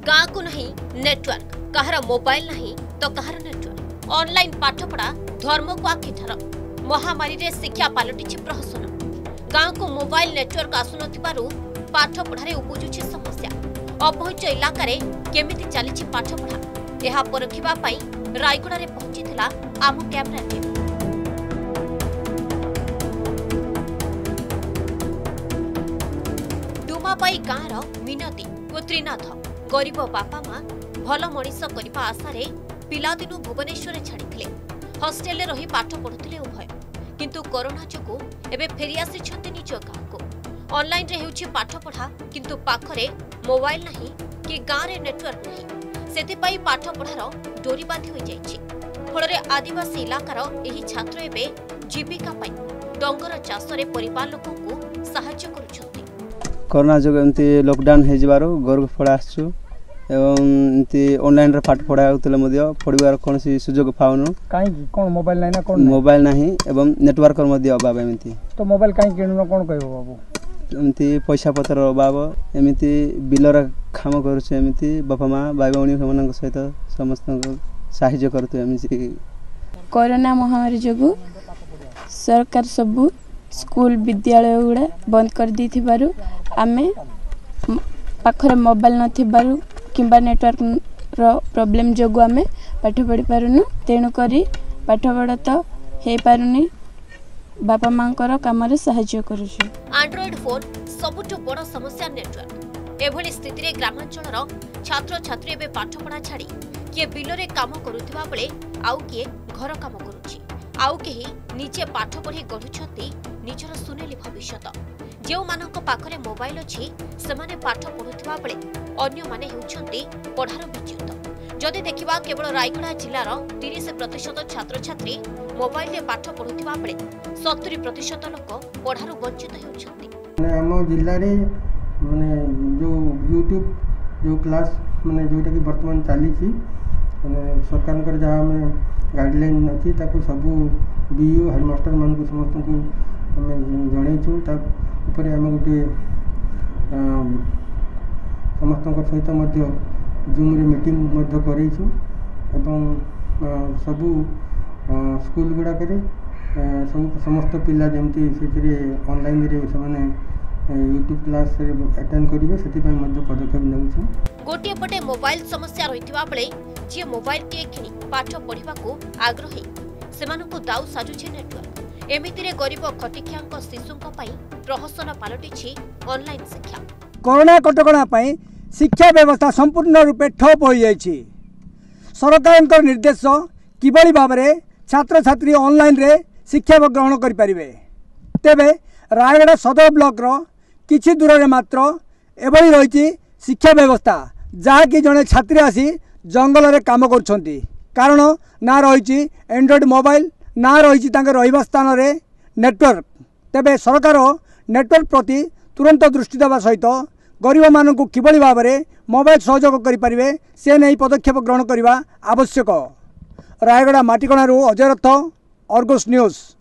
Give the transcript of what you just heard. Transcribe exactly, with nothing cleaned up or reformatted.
गाँ को नहीं नेटवर्क, कहार मोबाइल नहीं तो कहार नेटवर्क। ऑनलाइन पाठपढ़ा धर्म को आखिठार। महामारी रे शिक्षा पलटि प्रहसन। गाँ को मोबाइल नेटवर्क आसुनथिबारु पाठपढ़ारे उपजुछि समस्या। अपहंच इलाका रे केमिति चलिछि पाठपढ़ा एहा परखिबा पई रायगड़ा रे पहुंचिथिला आम कैमरा टीम। डुमाबाई गाँर मिनती और त्रिनाथ गरीब बापा माँ भल मनीष करने आशारे पिलादिनु भुवनेश्वर छाड़ी हस्टेल रही पाठ पढ़ुले उभय, किंतु कोरोना जोगु एबे फेरी आसिछन्ति निज गाँ को। ऑनलाइन रे हेउछि पाठ पढ़ा, किंतु पाखरे मोबाइल नहीं कि गाँ रे नेटवर्क नहीं। सेतिपाई पाठ पढ़ार डोरी बांधि होई जाइछि। फलरे आदिवासी इलाकार एही छात्र एबे जीविका पाई डंगर चाष रे परिवार लोकन को सहायता करूछन्ति। कोरोना जो एमती लॉकडाउन हो जबार घर पढ़ा आसु एवं एमती ऑनलाइन रे पाठ पढ़ा होतले मध्य पढ़िबार कोनसी सुयोग पाउनु। काई कोन मोबाइल नाही ना कोन मोबाइल नाही एवं नेटवर्क मध्य अभाव एमती। तो मोबाइल काई किनु कोन कहबो बाबू? एमती पैसा पतर अभाव, एमती बिलर काम करूछ, एमती बापा माँ भाई भौणी मनक सहित समस्त साहाय्य करतु। एमती कोरोना महामारी जोगु सरकार सबु स्कूल विद्यालय गुड़ा बंद कर दी थिबारु आमे पाखरे मोबाइल न थिबारु किंबा नेटवर्क रो प्रॉब्लम जोगु आमे पाठ पढ़ी पारुनु। तेणु करी पाठ पढ़ा तो हे पारुनी, बापा माँ काम साहाय्य करूछु। एंड्रॉइड फोन सबुठ बड़ समस्या नेटवर्क। एभली स्थिति रे ग्रामांचल छात्र छात्री एबे पाठ पढ़ा छाड़ी किए बिलरे काम करुथिबा बेले आउ किए घर काम करूछि, आउ केही निजे पाठ पढ़ी गढ़ुछंती निजर सुनेली भविष्यत। जो मानक पाखरे मोबाइल अछि सेमाने पाठ पढ़ुथिबा बेले अन्य माने हेउछंती पढ़ार विच्युत। जदि देखिबा केवल रायगड़ा जिल्लार तीस प्रतिशत छात्र छात्री मोबाइल रे पाठ पढ़ुथिबा बेले सत्तरी प्रतिशत लोक पढ़ार वंचित हेउछंती। माने हम जिल्ला रे माने जो यूट्यूब जो क्लास माने जोटा कि वर्तमान चली माने सरकार कर जहाँ हमें गाइडलाइन अच्छी ताको सबू बीयू हेडमास्टर मान को समस्त को हमें जनईचु। तापर आम गोटे समस्त सहित जूम रे मीटिंग करेचु एवं सबू स्कूल गुड़ाक सब समस्त पिला जमती से ऑनलाइन रे से यूट्यूब क्लास अटेंड करेंगे से पदक्षेप नेउछु। गोटे पटे मोबाइल समस्या रहिथिबा बेले जे मोबाइल टे किनी पाठ पढ़िबा को आग्रही सेमानकु दाउ साजुछे नेटवर्क। एमिति रे गरीब खटिखियांक शिशुंक पई प्रहसन पालटिछि ऑनलाइन शिक्षा। कोरोना कटकणा पई शिक्षा व्यवस्था संपूर्ण रूपे ठप हो जाइछि। सरकारक निर्देश किबळी भाबरे छात्र छात्री ऑनलाइन रे शिक्षा ग्रहण करि परिबे। तेबे रायगड़ा सदर ब्लॉक रो किछि दूर रे मात्र एभली रहिछि शिक्षा व्यवस्था जहाँ कि जड़े छात्री आसी जंगल रे काम करछंती। कारण ना रही एंड्रॉइड मोबाइल ना रही रहिबा स्थान रे नेटवर्क। तेबे सरकार नेटवर्क प्रति तुरंत दृष्टि देवा सहित गरीब मानक किभली भाव में मोबाइल सहयोग करें से नहीं पदक्षेप ग्रहण करने आवश्यक। रायगड़ा माटीकणारू अजय रथ, अर्गस न्यूज।